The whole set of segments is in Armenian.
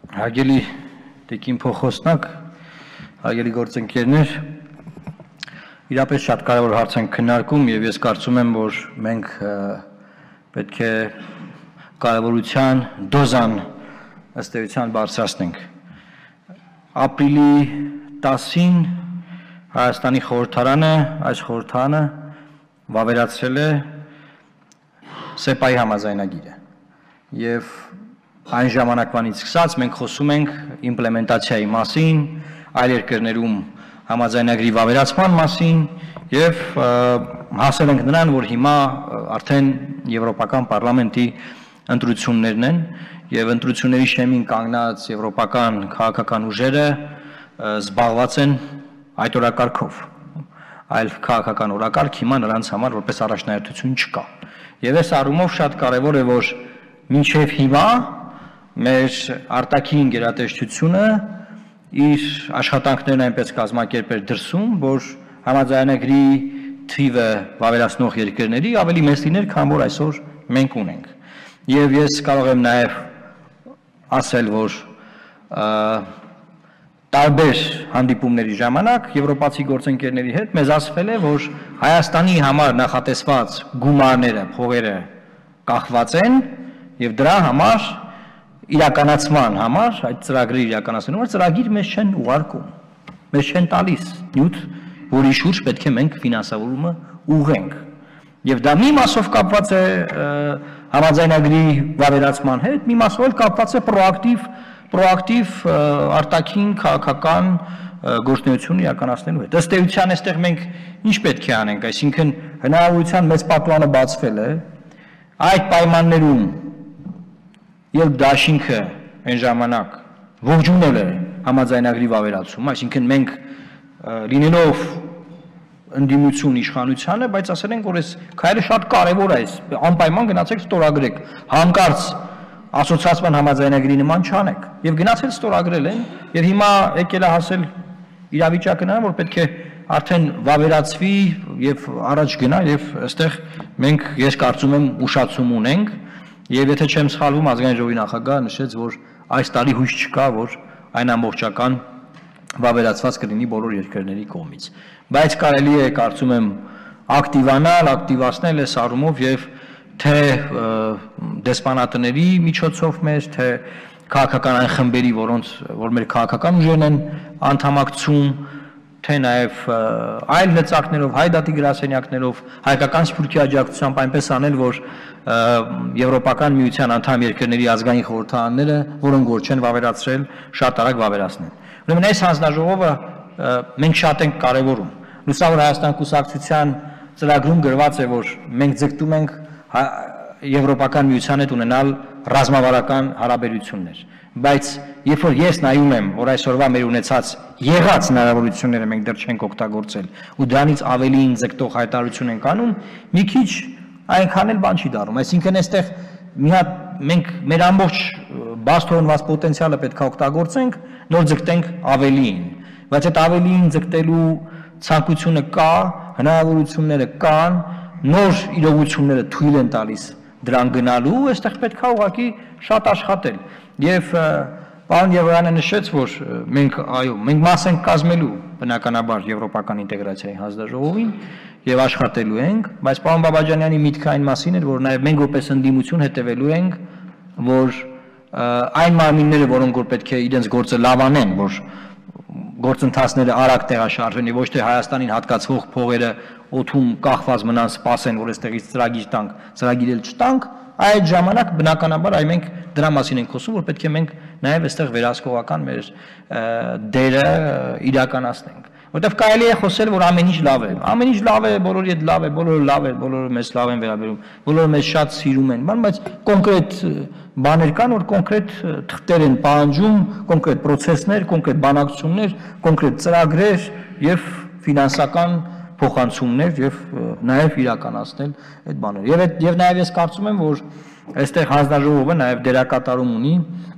Հարգելի տիկին փոխոսնակ, հարգելի գործընկերներ, իրապես շատ կարևոր հարց ենք քննարկում եւ ես կարծում եմ, որ մենք պետք է կարևորության դոզան ըստ էության բարձրացնենք։ Ապրիլի 10-ին Հայաստանի խորհրդարանը, այս խորհրդարանը վավերացրել է ՍԵՊԱ-ի համաձայնագիրը եւ այն ժամանակվանից սկսած մենք խոսում ենք իմպլեմենտացիայի մասին, այլ երկրներում համաձայնագրի վավերացման մասին եւ հասել ենք նրան, որ հիմա արդեն Եվրոպական պարլամենտի ընտրություններն են եւ ընտրությունների շեմին կանգնած եվրոպական քաղաքական ուժերը զբաղված են այդ օրակարգով, այլ քաղաքական օրակարգ հիմա նրանց համար որպես առաջնահերթություն չկա։ Եվ այս առումով շատ կարևոր է, որ մինչեւ հիմա մեր արտաքին գերատեսչությունը իր աշխատանքներն այնպես կազմակերպեր դրսում, որ համաձայնագրի թիվը վավերացնող երկրների ավելի մեծ լիներ, քան որ այսօր մենք ունենք։ Եվ ես կարող եմ նաև ասել, որ տարբեր հանդիպումների ժամանակ եվրոպացի գործընկերների հետ մեզ ասվել է, որ Հայաստանի համար նախատեսված գումարները, փողերը կախված են եւ դրա համար իրականացման համար, այդ ծրագրի իրականացնելու համար ծրագիր մեզ չեն ուղարկում, մեզ չեն տալիս նյութ, որի շուրջ պետք է մենք ֆինանսավորումը ուղղենք։ Եվ դա մի մասով կապված է համաձայնագրի վավերացման հետ, մի մասով էլ կապված է պրոակտիվ արտաքին քաղաքական գործունեություն իրականացնելու հետ։ Ըստ էության այստեղ մենք ինչ պետք է անենք, այսինքն հնարավորության մեծ պատուանը բացվել է, այդ պայմաններում Երբ դաշինքը այն ժամանակ ողջունել է համաձայնագրի վավերացումը, այսինքն մենք լինելով ընդդիմություն իշխանությանը, բայց ասել ենք, որ այս քայլը շատ կարևոր է, անպայման գնացեք ստորագրեք, հանկարծ ասոցիացիան համաձայնագրի նման չանեք, եւ գնացել ստորագրել են, եւ հիմա եկել է հասել իրավիճակը նրան, որ պետք է արդեն վավերացվի եւ առաջ գնա եւ այստեղ մենք ես կարծում եմ ուշացում ունենք Եվ եթե չեմ սխալվում, ազգային ժողովի նախագահը նշեց, որ այս տարի հույս չկա, որ այն ամբողջական վավերացված կլինի բոլոր երկրների կողմից։ Բայց կարելի է, կարծում եմ, ակտիվանալ, ակտիվացնել այս առումով եւ թե դեսպանատների միջոցով մեզ, թե քաղաքական այն խմբերի, որ մեր քաղաքական ուժերն են անդամակցում, թե նաև այլ լծակներով, հայ դատի գրասենյակներով, հայկական սփյուռքի աջակցությամբ այնպես անել, որ Եվրոպական միության անդամ երկրների ազգային խորհրդարանները, որոնք որ չեն վավերացրել, շատ արագ վավերացնեն։ Ուրեմն այս հանձնաժողովը մենք շատ ենք կարևորում։ Լուսավոր Հայաստան կուսակցության ծրագրում գրված է, որ մենք ձգտում ենք Եվրոպական միության հետ ունենալ ռազմավարական հարաբերություններ, բայց երբ որ ես նայում եմ, որ այսօրվա մեր ունեցած եղած հնարավորությունները մենք դեռ չենք օգտագործել ու դրանից ավելին ձգտող հայտարարություն ենք անում, մի քիչ այնքան էլ բան չի դառնում, այսինքն այստեղ մի հատ մենք մեր ամբողջ բաց թողնված պոտենցիալը պետք է օգտագործենք, նոր ձգտենք ավելին, բայց այդ ավելին ձգտելու ցանկությունը կա, հնարավորությունները կան, նոր իրողությունները թույլ են տալիս դրան գնալու, այստեղ պետք է ուղղակի շատ աշխատել։ Եվ պարոն Եղոյանը նշեց, որ մենք մաս ենք կազմելու բնականաբար եվրոպական ինտեգրացիայի հանձնաժողովին եւ աշխատելու ենք, բայց պարոն Բաբաջանյանի միտքը այն մասին էր, որ նաեւ մենք որպես ընդդիմություն հետևելու ենք, որ այն մարմինները, որոնք որ պետք է իրենց գործը լավ անեն, որ գործընթացները արագ տեղաշարժվեն եւ ոչ թե Հայաստանին հատկացվող փողերը օթում կախված մնան, սպասեն, որ այստեղից ծրագիր տանք, ծրագիր էլ չտանք, այդ ժամանակ բնականաբար այ մենք դրա մասին ենք խոսում, որ պետք է մենք նաև այստեղ վերահսկողական մեր դերը իրականացնենք։ Որտեվ կարելի է խոսել, որ ամեն ինչ լավ է։ Ամեն ինչ լավ է, բոլորի հետ լավ է, բոլորը լավ է, բոլորը մեզ լավ են վերաբերում, բոլորը մեզ շատ սիրում են, բայց կոնկրետ բաներ կան, որ կոնկրետ թղթեր են պահանջում, կոնկրետ պրոցեսներ, կոնկրետ բանակցություններ, կոնկրետ ծրագրեր եւ ֆինանսական փոխանցումներ եւ նաեւ իրականացնել այդ բաները։ Եվ նաեւ ես կարծում եմ, որ այստեղ հանձնաժողովը նաեւ դերակատարում ունի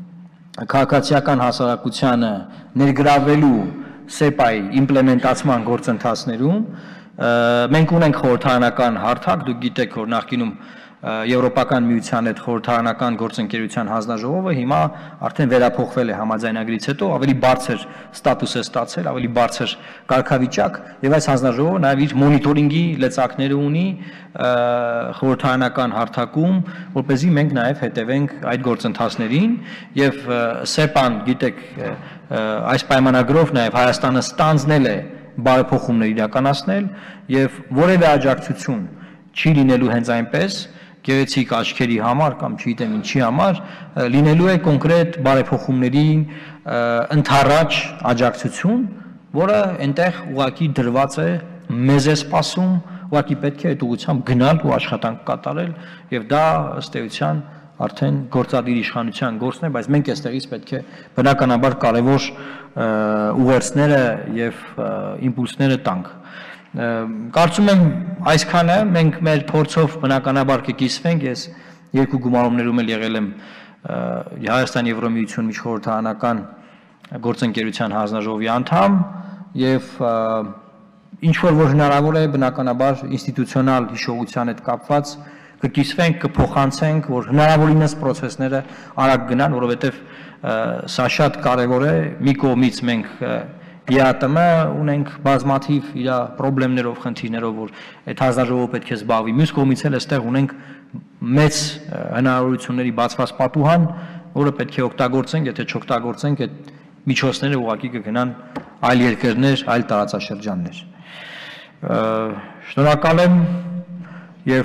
քաղաքացիական հասարակությանը ներգրավելու ՍԵՊԱ-ի իմպլեմենտացման գործընթացներում։ Մենք ունենք խորհրդարանական հարթակ, դուք գիտեք, որ նախկինում Եվրոպական միության հետ խորհրդարանական գործընկերության հանձնաժողովը հիմա արդեն վերափոխվել է համաձայնագրից հետո, ավելի բարձր ստատուս է ստացել, ավելի բարձր կարգավիճակ եւ այս հանձնաժողովը նաեւ իր մոնիտորինգի լծակները ունի խորհրդարանական հարթակում, որպեսզի մենք նաեւ հետևենք այդ գործընթացներին եւ ՍԵՊԱ-ն, գիտեք, այս պայմանագրով նաեւ Հայաստանը ստանձնել է բարեփոխումներ իրականացնել եւ որևէ աջակցություն չի լինելու հենց այնպես գեղեցիկ աչքերի համար կամ չգիտեմ ինչի համար լինելու է կոնկրետ բարեփոխումների ընդառաջ աջակցություն, որը այնտեղ ուղղակի դրված է մեզ է սպասում, ուղղակի պետք է այդ ուղղությամբ գնալ ու աշխատանք կատարել եւ դա ըստ էության արդեն գործադիր իշխանության գործն է, բայց մենք այստեղից պետք է բնականաբար կարևոր ուղերձները եւ իմպուլսները տանք։ Կարծում եմ այսքանը մենք մեր փորձով բնականաբար կկիսվենք, ես երկու գումարումներում էլ եղել եմ Հայաստան Եվրոմիություն միջխորհրդարանական գործընկերության հանձնաժողովի անդամ եւ ինչ որ հնարավոր է բնականաբար ինստիտուցիոնալ հիշողության հետ կապված կկիսվենք, կփոխանցենք, որ հնարավորինս process-ները արագ գնան, որովհետեւ սա շատ կարեւոր է, մի կողմից մենք ԵԱՏՄ ունենք բազմաթիվ իր խնդիրներով, խնդիրներով, որ այդ հանձնաժողովը պետք է զբաղվի, մյուս կողմից էլ այստեղ ունենք մեծ հնարավորությունների բացված պատուհան, որը պետք է օգտագործենք, եթե չօգտագործենք, այդ միջոցները ուղղակի կգնան այլ երկրներ, այլ տարածաշրջաններ։ Շնորհակալ եմ եւ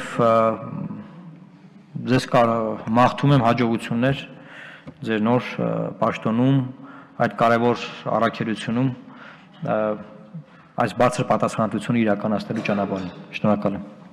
ձեզ մաղթում եմ հաջողություններ ձեր նոր պաշտոնում, այդ կարևոր առաքելությունում այս բարձր պատասխանատվությունը իրականացնելու ճանապարհին։ Շնորհակալ եմ։